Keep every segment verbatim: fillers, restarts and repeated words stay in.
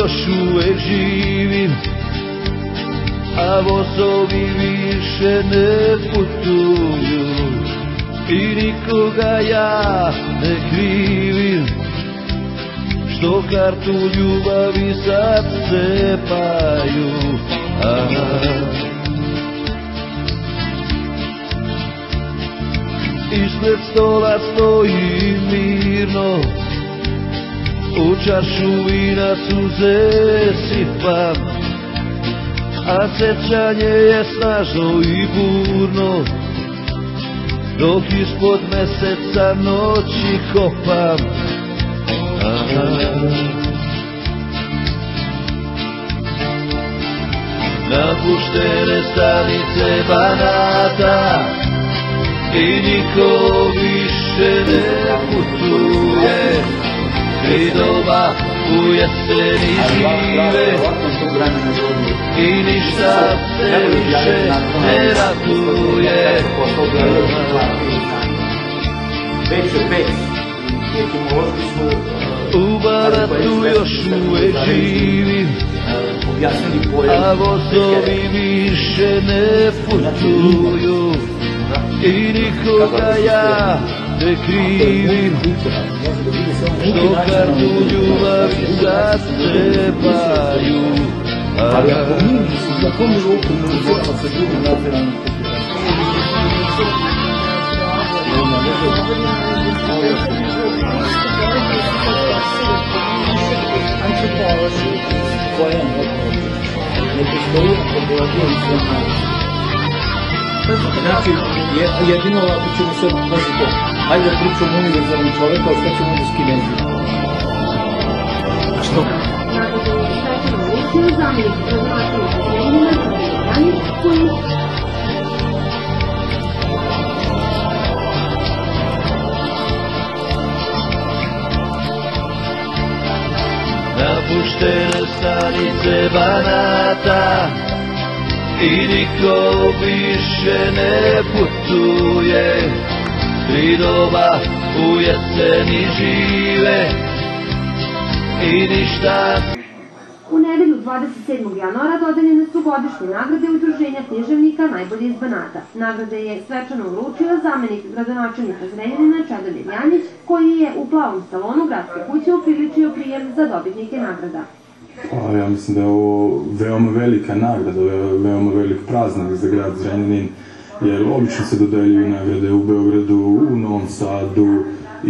još uvek živim, a vozovi više ne putuju i nikoga ja ne krivim, što kartu ljubavi sad cepaju. Ispred stola stojim mirno, u čašu vina suze sipam, a sećanje je snažno i burno, dok ispod meseca noći kopam. Napuštene stanice Banata i niko više ne putuje, tri doba u jeseni žive i ništa se više ne raduje. U Banatu još uvek živim, a vozovi više ne putuju i nikoga ja ne krivim, što kartu ljubavi sad cepaju. Antropolozi koja je ne postoji antropologija i znači, jedino ako ćemo sad, znači to, ajde da pričamo univerzalnom čoveku, a šta ćemo onda s Kinezima? A što? Napuštene stanice Banata i niko više ne putuje, tri doba u jeseni žive i ništa. U nedelju dvadeset sedmog januara dodeljene su godišnje nagrade Udruženja književnika Najbolje iz Banata. Nagrade je svečano uručio zamenik gradonačelnika Zrenjanina Čedomir Janjić, koji je u plavom salonu Gradske kuće upriličio prijem za dobitnike nagrada. Ja mislim da je ovo veoma velika nagrada, veoma velik praznik za grad Zrenjanin, jer obično se dodeljuju nagrade u Beogradu, u Novom Sadu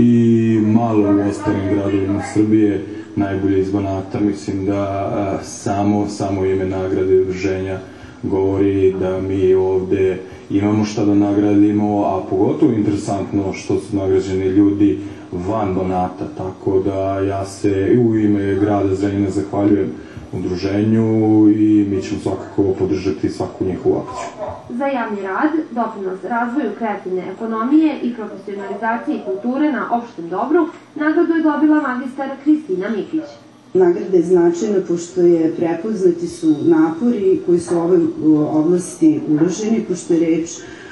i malo u ostalim gradovima Srbije. Najbolje iz Banata, mislim da samo, samo ime nagrade i udruženja govori da mi ovde imamo šta da nagradimo, a pogotovo interesantno što su nagrađeni ljudi van Banata, tako da ja se u ime grada Zrenjanina zahvaljujem udruženju i mi ćemo svakako podržati svaku njihovu akciju. Za javni rad, doprinos razvoju kreativne ekonomije i profesionalizaciji kulture na opštem dobru, nagradu je dobila magistar Kristina Mikić. Nagrada je značajna pošto je prepoznati su napori koji su u ovoj oblasti uloženi, pošto je reč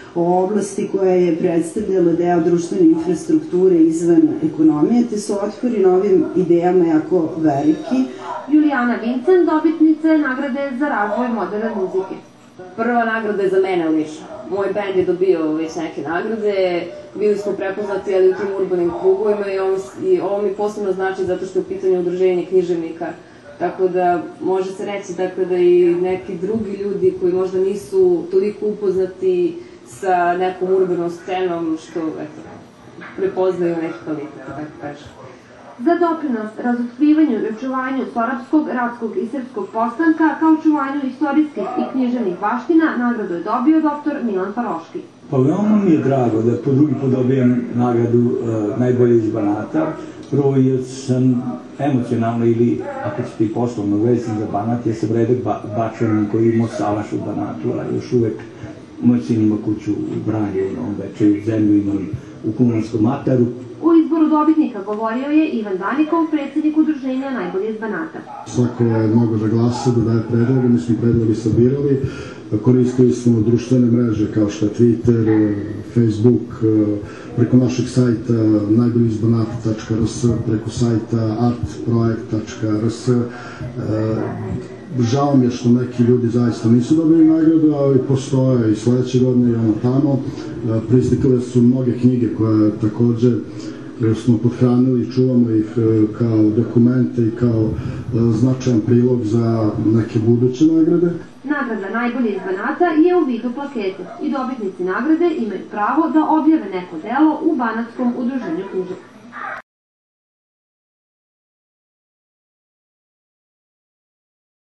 o oblasti koja je predstavljala deo društvene infrastrukture izvan ekonomije, te su otpori novim idejama jako veliki. Julijana Vincent, dobitnica nagrade za razvoj moderne muzike. Prva nagrada je za mene lično. Moj band je dobio već neke nagrade, bili smo prepoznati ali u tim urbanim krugovima i ovo mi posebno znači zato što je u pitanju udruženje književnika. Tako da može se reći da i neki drugi ljudi koji možda nisu toliko upoznati sa nekom urbanom scenom što prepoznaju neki kvalitet, tako kažem. Za doprinos razotkrivanju i očuvanju Sorapskog, Račkog i Srpskog postanka kao očuvanju istorijskih i književnih baština nagradu je dobio doktor Milan Paroški. Pa veoma mi je drago da po drugi put dobijem nagradu Najbolje iz Banata. Prvo jer sam emocionalno ili, ako ćete i poslovno vezan za Banat, jer sam Redek Bačanin koji imao salaš u Banatu, a još uvek moj sin ima kuću u Branju, u Novom Bečeju, zemlju imam u Kumanskom Mataru. U izboru dobitnika govorio je Ivan Danikov, predsjednik udruženja Najbolje iz Banata. Svako je mogo da glasa, da daje predloge, mi smo predloge sabirali koristili smo društvene mreže kao što je Twitter, Facebook, preko našeg sajta najbolji iz banata tačka r s, preko sajta artprojekt tačka r s. Žao mi je što neki ljudi zaista nisu dobili nagradu, ali postoje i sledeće godine i ono tamo. Proistekle su mnoge knjige koje takođe smo podhranili i čuvamo ih kao dokumente i kao značajan prilog za neke buduće nagrade. Nagrada najbolje iz Banata je u vidu plakete i dobitnici nagrade imaju pravo da objave neko delo u Banatskom udruženju književnika.